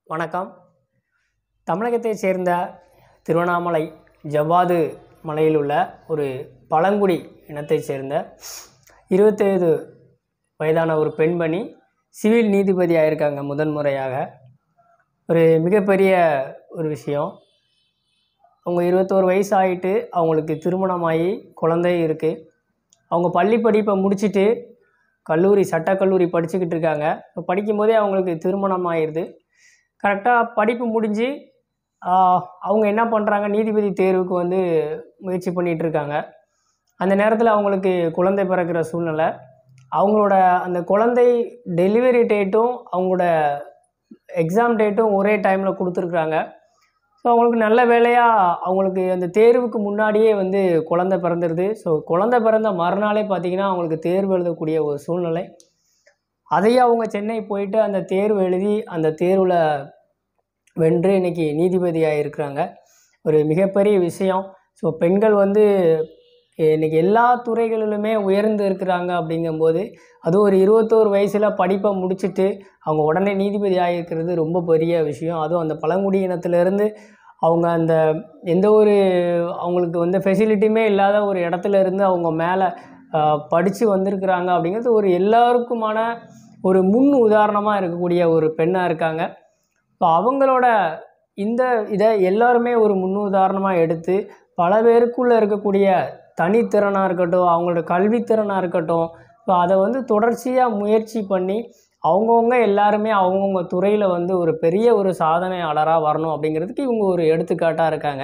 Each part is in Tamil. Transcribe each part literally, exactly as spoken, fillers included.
வணக்கம். தமிழகத்தைச் சேர்ந்த திருவண்ணாமலை ஜவ்வாது மலையில் உள்ள ஒரு பழங்குடி இனத்தைச் சேர்ந்த இருபத்தைந்து வயதான ஒரு பெண்மணி சிவில் நீதிபதியாக இருக்காங்க. முதன்முறையாக ஒரு மிகப்பெரிய ஒரு விஷயம். அவங்க இருபத்தோரு வயசு ஆகிட்டு அவங்களுக்கு திருமணமாகி குழந்தை இருக்குது. அவங்க பள்ளி படிப்பை முடிச்சுட்டு கல்லூரி சட்டக்கல்லூரி படிச்சுக்கிட்டு இருக்காங்க. இப்போ படிக்கும்போதே அவங்களுக்கு திருமணம் ஆயிடுது. கரெக்டாக படிப்பு முடிஞ்சு அவங்க என்ன பண்ணுறாங்க, நீதிபதி தேர்வுக்கு வந்து முயற்சி பண்ணிகிட்ருக்காங்க. அந்த நேரத்தில் அவங்களுக்கு குழந்தை பிறக்கிற சூழ்நிலை. அவங்களோட அந்த குழந்தை டெலிவரி டேட்டும் அவங்களோட எக்ஸாம் டேட்டும் ஒரே டைமில் கொடுத்துருக்குறாங்க. ஸோ அவங்களுக்கு நல்ல வேலையாக அவங்களுக்கு அந்த தேர்வுக்கு முன்னாடியே வந்து குழந்தை பிறந்துடுது. ஸோ குழந்தை பிறந்த மறுநாளே பார்த்திங்கன்னா அவங்களுக்கு தேர்வு எழுதக்கூடிய ஒரு சூழ்நிலை. அதையே அவங்க சென்னை போயிட்டு அந்த தேர்வு எழுதி அந்த தேர்வில் வென்று இன்றைக்கி நீதிபதியாக இருக்கிறாங்க. ஒரு மிகப்பெரிய விஷயம். ஸோ பெண்கள் வந்து இன்றைக்கி எல்லா துறைகளிலுமே உயர்ந்து இருக்கிறாங்க. அப்படிங்கும்போது அதுவும் ஒரு இருபத்தோரு வயசில் படிப்பை முடிச்சுட்டு அவங்க உடனே நீதிபதி ஆகியிருக்கிறது ரொம்ப பெரிய விஷயம். அதுவும் அந்த பழங்குடி இனத்திலேருந்து அவங்க அந்த எந்த ஒரு அவங்களுக்கு வந்து ஃபெசிலிட்டியுமே இல்லாத ஒரு இடத்துல இருந்து அவங்க மேலே படித்து வந்திருக்கிறாங்க. அப்படிங்கிறது ஒரு எல்லாருக்குமான ஒரு முன் உதாரணமாக இருக்கக்கூடிய ஒரு பெண்ணாக இருக்காங்க. ஸோ அவங்களோட இந்த இதை எல்லாருமே ஒரு முன் உதாரணமாக எடுத்து பல பேருக்குள்ளே இருக்கக்கூடிய தனித்திறனாக இருக்கட்டும், அவங்களோட கல்வித்திறனாக இருக்கட்டும், ஸோ அதை வந்து தொடர்ச்சியாக முயற்சி பண்ணி அவங்கவுங்க எல்லாருமே அவங்கவுங்க துறையில் வந்து ஒரு பெரிய ஒரு சாதனையாளராக வரணும் அப்படிங்கிறதுக்கு இவங்க ஒரு எடுத்துக்காட்டாக இருக்காங்க.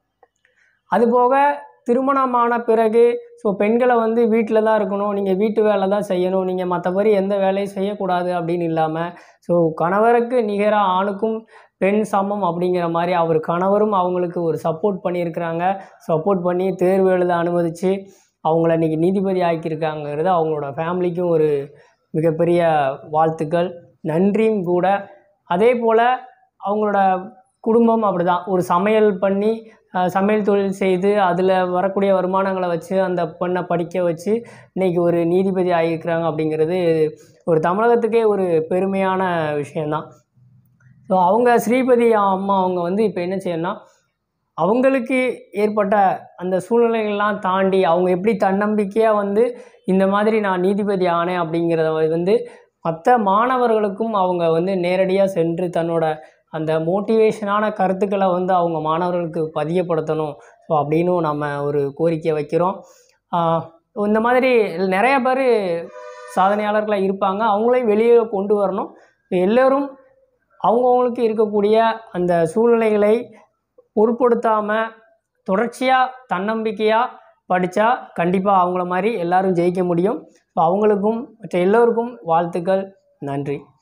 அதுபோக திருமணமான பிறகு ஸோ பெண்களை வந்து வீட்டில் தான் இருக்கணும், நீங்கள் வீட்டு வேலை தான் செய்யணும், நீங்கள் மற்றபடி எந்த வேலையும் செய்யக்கூடாது அப்படின்னு இல்லாமல் ஸோ கணவருக்கு நிகராக ஆணுக்கும் பெண் சமம் அப்படிங்கிற மாதிரி அவர் கணவரும் அவங்களுக்கு ஒரு சப்போர்ட் பண்ணியிருக்கிறாங்க. சப்போர்ட் பண்ணி தேர்வு எழுத அனுமதித்து அவங்கள இன்றைக்கி நீதிபதி ஆக்கியிருக்காங்கிறது அவங்களோட ஃபேமிலிக்கும் ஒரு மிகப்பெரிய வாழ்த்துக்கள், நன்றியும் கூட. அதே போல் அவங்களோட குடும்பம் அப்படி தான் ஒரு சமையல் பண்ணி சமையல் தொழில் செய்து அதில் வரக்கூடிய வருமானங்களை வச்சு அந்த பெண்ணை படிக்க வச்சு இன்றைக்கி ஒரு நீதிபதி ஆகியிருக்கிறாங்க. அப்படிங்கிறது ஒரு தமிழகத்துக்கே ஒரு பெருமையான விஷயந்தான். ஸோ அவங்க ஸ்ரீபதி அம்மா அவங்க வந்து இப்போ என்ன செய்யணும்னா அவங்களுக்கு ஏற்பட்ட அந்த சூழ்நிலைகள்லாம் தாண்டி அவங்க எப்படி தன்னம்பிக்கையாக வந்து இந்த மாதிரி நான் நீதிபதி ஆனேன் அப்படிங்கிறத வந்து மற்ற மாணவர்களுக்கும் அவங்க வந்து நேரடியாக சென்று தன்னோட அந்த மோட்டிவேஷனான கருத்துக்களை வந்து அவங்க மாணவர்களுக்கு பதியப்படுத்தணும். ஸோ அப்படின்னு நம்ம ஒரு கோரிக்கை வைக்கிறோம். இந்த மாதிரி நிறைய பேர் சாதனையாளர்களாக இருப்பாங்க, அவங்களையும் வெளியே கொண்டு வரணும். எல்லோரும் அவங்கவுங்களுக்கு இருக்கக்கூடிய அந்த சூழ்நிலைகளை பொருட்படுத்தாமல் தொடர்ச்சியாக தன்னம்பிக்கையாக படித்தா கண்டிப்பாக அவங்கள மாதிரி எல்லோரும் ஜெயிக்க முடியும். ஸோ அவங்களுக்கும் மற்ற எல்லோருக்கும் வாழ்த்துக்கள். நன்றி.